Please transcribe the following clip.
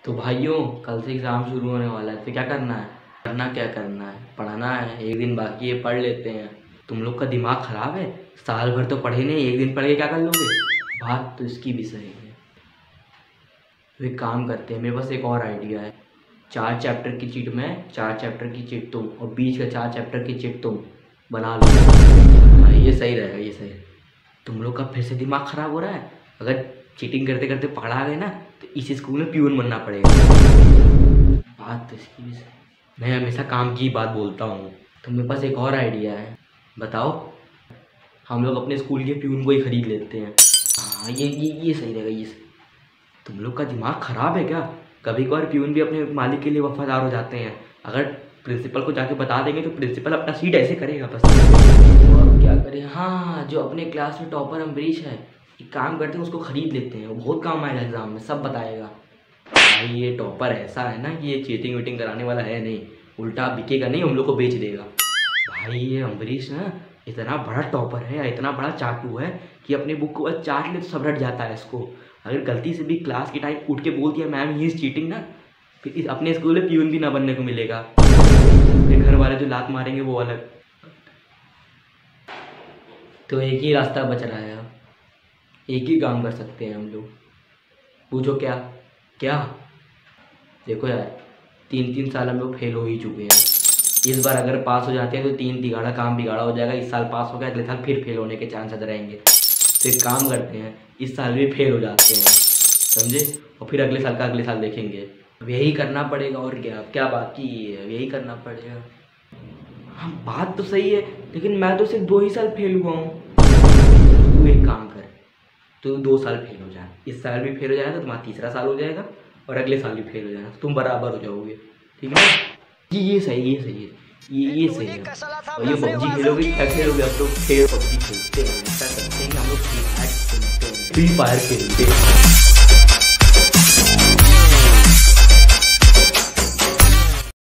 तो भाइयों, कल से एग्ज़ाम शुरू होने वाला है, तो क्या करना है? क्या करना है? पढ़ना है। एक दिन बाकी है, पढ़ लेते हैं। तुम लोग का दिमाग ख़राब है। साल भर तो पढ़े नहीं, एक दिन पढ़ के क्या कर लोगे? बात तो इसकी भी सही है। तो एक काम करते हैं, मेरे पास एक और आइडिया है। 4 चैप्टर की चिट मैं, 4 चैप्टर की चिट तुम, और बीच का 4 चैप्टर की चिट तुम बना लो। हाँ, ये सही रहेगा, ये सही। तुम लोग का फिर से दिमाग ख़राब हो रहा है। अगर चीटिंग करते करते पकड़ा गए ना, तो इस स्कूल में प्यून बनना पड़ेगा। बात तो इसकी भी सही। मैं हमेशा काम की बात बोलता हूँ। तो मेरे पास एक और आइडिया है। बताओ। हम लोग अपने स्कूल के प्यून को ही खरीद लेते हैं। हाँ, ये सही रहेगा, ये सही। तुम लोग का दिमाग ख़राब है क्या? कभी कभार प्यून भी अपने मालिक के लिए वफादार हो जाते हैं। अगर प्रिंसिपल को जाके बता देंगे तो प्रिंसिपल अपना सीट ऐसे करेगा बस। और क्या करें? हाँ, जो अपने क्लास में टॉपर अम्बरीश है, एक काम करते हैं, उसको खरीद लेते हैं। वो बहुत काम आएगा एग्जाम में, सब बताएगा। भाई ये टॉपर ऐसा है ना कि ये चीटिंग वीटिंग कराने वाला है नहीं। उल्टा बिकेगा नहीं, हम लोग को बेच देगा। भाई ये अम्बरीश ना इतना बड़ा टॉपर है, इतना बड़ा चाटू है कि अपने बुक को चाट ले तो सब रट जाता है इसको। अगर गलती से भी क्लास के टाइम उठ के बोल दिया मैम ही इज चीटिंग ना, फिर अपने स्कूल में प्यून भी ना बनने को मिलेगा। फिर घर वाले जो लात मारेंगे वो अलग। तो एक ही रास्ता बच रहा है। एक ही काम कर सकते हैं हम लोग। पूछो क्या? क्या? देखो यार, 3-3 साल हम लोग फेल हो ही चुके हैं। इस बार अगर पास हो जाते हैं तो 3 तिगाड़ा काम बिगाड़ा हो जाएगा। इस साल पास हो गया, अगले साल फिर फेल होने के चांसेस रहेंगे। तो एक काम करते हैं, इस साल भी फेल हो जाते हैं, समझे? और फिर अगले साल का अगले साल देखेंगे। अब यही करना पड़ेगा, और क्या बाकी है? यही करना पड़ेगा। हाँ, बात तो सही है, लेकिन मैं तो सिर्फ 2 ही साल फेल हुआ हूँ। तू एक काम कर, तो 2 साल फेल हो जाए। इस साल भी फेल हो जाएगा तो तुम्हारा तीसरा साल हो जाएगा, और अगले साल भी फेल हो जाएगा, तुम बराबर हो जाओगे। ठीक है? ये सही, ये सही है, ये सही है। और ये पबजी खेलोगे क्या खेलोगे? अब तो खेल पबजी खेलते हैं, ऐसा करते हैं कि हम लोग फ्री फायर खेलते हैं।